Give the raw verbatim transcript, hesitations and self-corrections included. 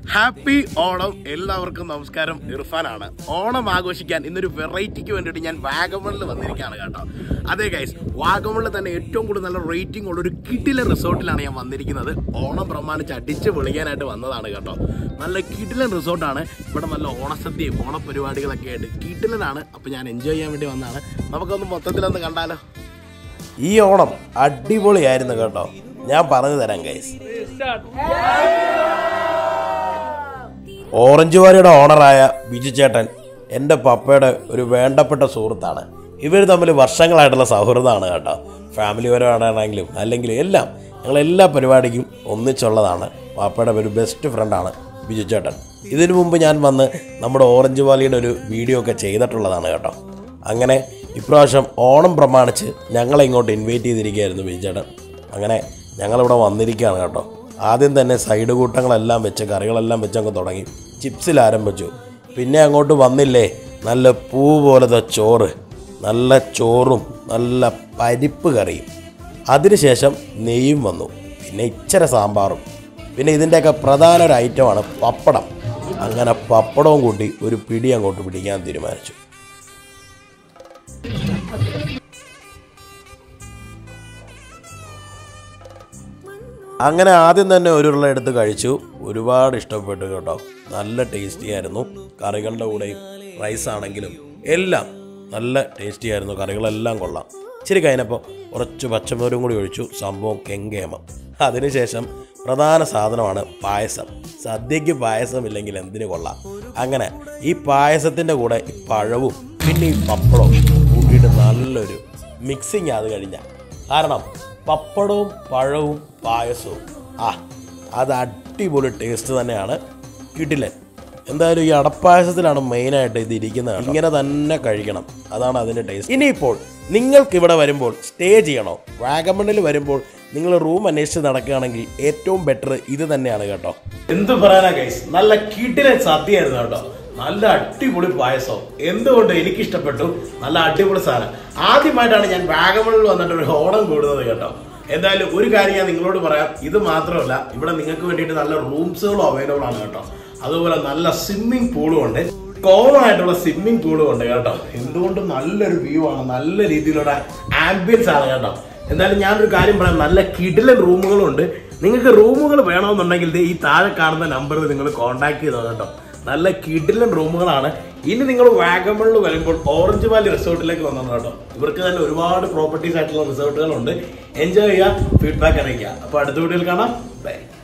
Happy Onam എല്ലാവർക്കും നമസ്കാരം. ഇർഫാനാണ്. ഓണം ആഘോഷിക്കാൻ ഇന്നൊരു വെറൈറ്റിക്ക് വേണ്ടിയിട്ട് ഞാൻ വാഗമണിൽ വന്നിരിക്കുകയാണ് കേട്ടോ. അതെ ഗൈസ്, വാഗമണിൽ തന്നെ ഏറ്റവും കൂടുതൽ നല്ല റേറ്റിംഗ് ഉള്ള ഒരു കിടിലൻ റിസോർട്ടിലാണ് ഞാൻ വന്നിരിക്കുന്നത്. ഓണം പ്രമാണിച്ച് അടിച്ച് വിളിക്കാനായിട്ട് വന്നതാണ് കേട്ടോ. നല്ല കിടിലൻ റിസോർട്ടാണ്. ഇവിടെ നല്ല ഓണസദ്യയും ഓണപരിപാടികളൊക്കെ ആയിട്ട് കിടിലനാണ്. അപ്പോൾ ഞാൻ എൻജോയ് ചെയ്യാൻ വേണ്ടി വന്നതാണ്. നമുക്കൊന്ന് മൊത്തത്തിലൊന്ന് കണ്ടാലോ. ഈ ഓണം അടിപൊളിയായിരുന്നു കേട്ടോ. ഞാൻ പറഞ്ഞു തരാം ഗൈസ്. ഓറഞ്ച് വാലിയുടെ ഓണറായ ബിജു ചേട്ടൻ എൻ്റെ പപ്പയുടെ ഒരു വേണ്ടപ്പെട്ട സുഹൃത്താണ്. ഇവർ തമ്മിൽ വർഷങ്ങളായിട്ടുള്ള സൗഹൃദമാണ് കേട്ടോ. ഫാമിലി പരമാണെങ്കിലും അല്ലെങ്കിൽ എല്ലാം ഞങ്ങളെല്ലാ പരിപാടിക്കും ഒന്നിച്ചുള്ളതാണ്. പപ്പയുടെ ഒരു ബെസ്റ്റ് ഫ്രണ്ടാണ് ബിജു ചേട്ടൻ. ഇതിനു മുമ്പ് ഞാൻ വന്ന് നമ്മുടെ ഓറഞ്ച് വാലിയുടെ ഒരു വീഡിയോ ഒക്കെ ചെയ്തിട്ടുള്ളതാണ് കേട്ടോ. അങ്ങനെ ഇപ്രാവശ്യം ഓണം പ്രമാണിച്ച് ഞങ്ങളെ ഇങ്ങോട്ട് ഇൻവൈറ്റ് ചെയ്തിരിക്കുകയായിരുന്നു ബിജു ചേട്ടൻ. അങ്ങനെ ഞങ്ങളിവിടെ വന്നിരിക്കുകയാണ് കേട്ടോ. ആദ്യം തന്നെ സൈഡ് കൂട്ടങ്ങളെല്ലാം വെച്ച് കറികളെല്ലാം വെച്ചങ്ങ് തുടങ്ങി. ചിപ്സിൽ ആരംഭിച്ചു. പിന്നെ അങ്ങോട്ട് വന്നില്ലേ നല്ല പൂ പോലത്തെ ചോറ്, നല്ല ചോറും നല്ല പരിപ്പ് കറിയും. അതിനുശേഷം നെയ്യും വന്നു. പിന്നെ ഇച്ചിരി സാമ്പാറും. പിന്നെ ഇതിൻ്റെയൊക്കെ പ്രധാന ഒരു ഐറ്റമാണ് പപ്പടം. അങ്ങനെ പപ്പടവും കൂട്ടി ഒരു പിടി അങ്ങോട്ട് പിടിക്കാൻ തീരുമാനിച്ചു. അങ്ങനെ ആദ്യം തന്നെ ഒരു ഉരുള എടുത്ത് കഴിച്ചു. ഒരുപാട് ഇഷ്ടപ്പെട്ടു കേട്ടോ. നല്ല ടേസ്റ്റി ആയിരുന്നു. കറികളുടെ കൂടെയും റൈസ് ആണെങ്കിലും എല്ലാം നല്ല ടേസ്റ്റി ആയിരുന്നു. കറികളെല്ലാം കൊള്ളാം. ഇച്ചിരി കഴിഞ്ഞപ്പോൾ കുറച്ച് പച്ചമുളകും കൂടി ഒഴിച്ചു. സംഭവം കെങ്കേമം. അതിനുശേഷം പ്രധാന സാധനമാണ് പായസം. സദ്യക്ക് പായസം ഇല്ലെങ്കിൽ എന്തിനു കൊള്ളാം. അങ്ങനെ ഈ പായസത്തിൻ്റെ കൂടെ ഈ പഴവും പിന്നെ ഈ പപ്പടവും കൂട്ടിയിട്ട് നല്ലൊരു മിക്സിങ് അത് കഴിഞ്ഞാൽ. കാരണം പപ്പടവും പഴവും പായസവും ആ അത് അടിപൊളി ടേസ്റ്റ് തന്നെയാണ്. കിടിലൻ. എന്തായാലും ഈ അടപ്പായസത്തിലാണ് മെയിനായിട്ട് ഇത് ഇരിക്കുന്നത്. ഇങ്ങനെ തന്നെ കഴിക്കണം. അതാണ് അതിൻ്റെ ടേസ്റ്റ്. ഇനിയിപ്പോൾ നിങ്ങൾക്കിവിടെ വരുമ്പോൾ സ്റ്റേ ചെയ്യണോ? വാഗമണിൽ വരുമ്പോൾ നിങ്ങൾ റൂം അന്വേഷിച്ച് നടക്കുകയാണെങ്കിൽ ഏറ്റവും ബെറ്റർ ഇത് തന്നെയാണ് കേട്ടോ. എന്ത് പറയാനാ ഗൈസ്, നല്ല കിടിലൻ സദ്യയായിരുന്നു കേട്ടോ. നല്ല അടിപൊളി പായസം. എന്തുകൊണ്ട് എനിക്കിഷ്ടപ്പെട്ടു. നല്ല അടിപൊളി സാധനം. ആദ്യമായിട്ടാണ് ഞാൻ വാഗമണിൽ വന്നിട്ട് ഒരു ഓണം കൂടുന്നത് കേട്ടോ. എന്തായാലും ഒരു കാര്യം ഞാൻ നിങ്ങളോട് പറയാം. ഇത് മാത്രമല്ല, ഇവിടെ നിങ്ങൾക്ക് വേണ്ടിയിട്ട് നല്ല റൂംസുകളും അവൈലബിൾ ആണ് കേട്ടോ. അതുപോലെ നല്ല സ്വിമ്മിംഗ് പൂളും ഉണ്ട്. കോമൺ ആയിട്ടുള്ള സ്വിമ്മിംഗ് പൂളും ഉണ്ട് കേട്ടോ. എന്തുകൊണ്ടും നല്ലൊരു വ്യൂ ആണ്. നല്ല രീതിയിലുള്ള ആംബിയൻസ് ആണ് കേട്ടോ. എന്തായാലും ഞാനൊരു കാര്യം പറയാം, നല്ല കിടിലൻ റൂമുകളും ഉണ്ട്. നിങ്ങൾക്ക് റൂമുകൾ വേണമെന്നുണ്ടെങ്കിൽ ഈ താഴെ കാണുന്ന നമ്പറിൽ നിങ്ങൾ കോൺടാക്ട് ചെയ്തോ കേട്ടോ. നല്ല കിടിലൻ റൂമുകളാണ്. ഇനി നിങ്ങൾ വാഗമണിൽ വരുമ്പോൾ ഓറഞ്ച് വാലി റിസോർട്ടിലേക്ക് വന്നു കേട്ടോ. ഇവർക്ക് തന്നെ ഒരുപാട് പ്രോപ്പർട്ടീസ് ആയിട്ടുള്ള റിസോർട്ടുകളുണ്ട്. എൻജോയ് ചെയ്യുക, ഫീഡ്ബാക്ക് അറിയിക്കുക. അപ്പോൾ അടുത്ത വീഡിയോയിൽ കാണാം. ബൈ.